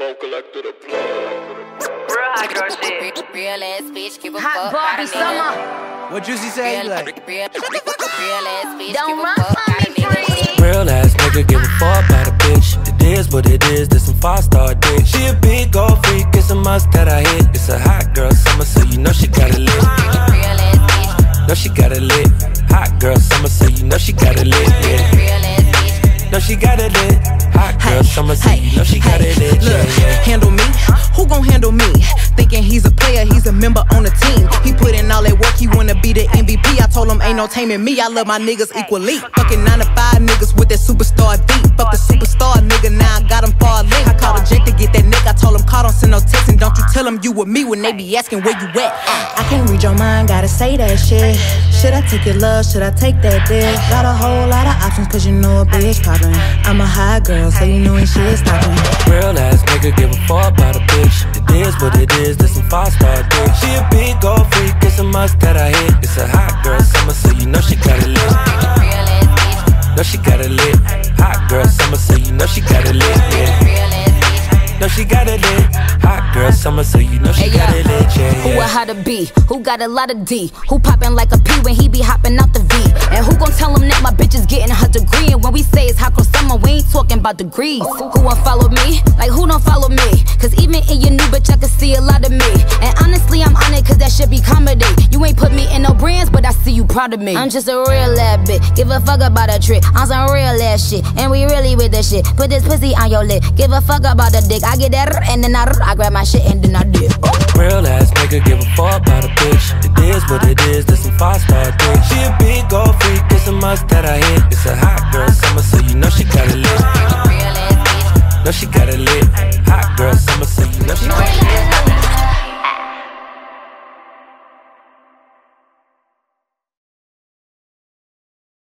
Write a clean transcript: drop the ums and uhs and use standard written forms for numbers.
Phone collector the plug. Real hot girl shit. Real ass bitch, give a Hot fuck. Barbie Summer. What Juicy say? Real, Like, real ass bitch, Don't give a run fuck. from me, free. real ass nigga give a fuck about a bitch. It is what it is, this some 5-star dick. She a big gold freak, it's a must that I hit. It's a hot girl summer, so you know she got it lit. Real ass bitch, Know she got it lit. Hot girl summer, so you know she got it lit. Yeah. real ass bitch. Know she got it lit. Hot girl summer, so you know she got it lit. Look, Yeah, yeah. handle me? Who gon' handle me? Thinking he's a player, he's a member on the team. He put in all that work, he wanna be the MVP. I told him ain't no taming me, I love my niggas equally. Fucking 9 to 5 niggas with that superstar deep. Fuck the superstar nigga, now I got him far link. I called a Jake to get that nigga, I told him call, don't send no text. And don't you tell him you with me when they be asking where you at. I can't read your mind, gotta say that shit. Should I take your love, should I take that dick? Got a whole lot of options, cause you know a bitch poppin'. I'm a high girl, so you know ain't shit stoppin'. Real ass nigga give a fuck about a bitch. It is what it is, this some 5-star dick. She a big gold freak, it's a must that I hit. It's a hot girl summer, so you know she got it lit. Real ass bitch, Know she got it lit. Hot girl summer, so you know she got it lit. Yeah. real ass bitch. Know she got it lit. Hot girl summer, so you know she Hey, got yeah. it lit. Yeah, Who a yeah. how to be? Who got a lot of D? Who poppin' like a P when he be hopping out the V? And who gon' tell him that my bitch is getting her degree? And when we say it's hot girl summer, we ain't talking about degrees. Who won't follow me? Like who don't follow me? Cause even in your new bitch I can see a lot of me. And honestly I'm on it cause that shit be comedy. You ain't put me in no brands but I see you proud of me. I'm just a real ass bitch, give a fuck about a trick. I'm some real ass shit, and we really with the shit. Put this pussy on your lip, give a fuck about the dick. I get that and then I grab my shit and then I dip. Real ass nigga give a fuck about a bitch. It is what it is, this some 5-star dick. She a big gold freak, it's a must that I hit. It's a hot girl summer, so you know she got it lit. Real ass bitch, Know she got it lit.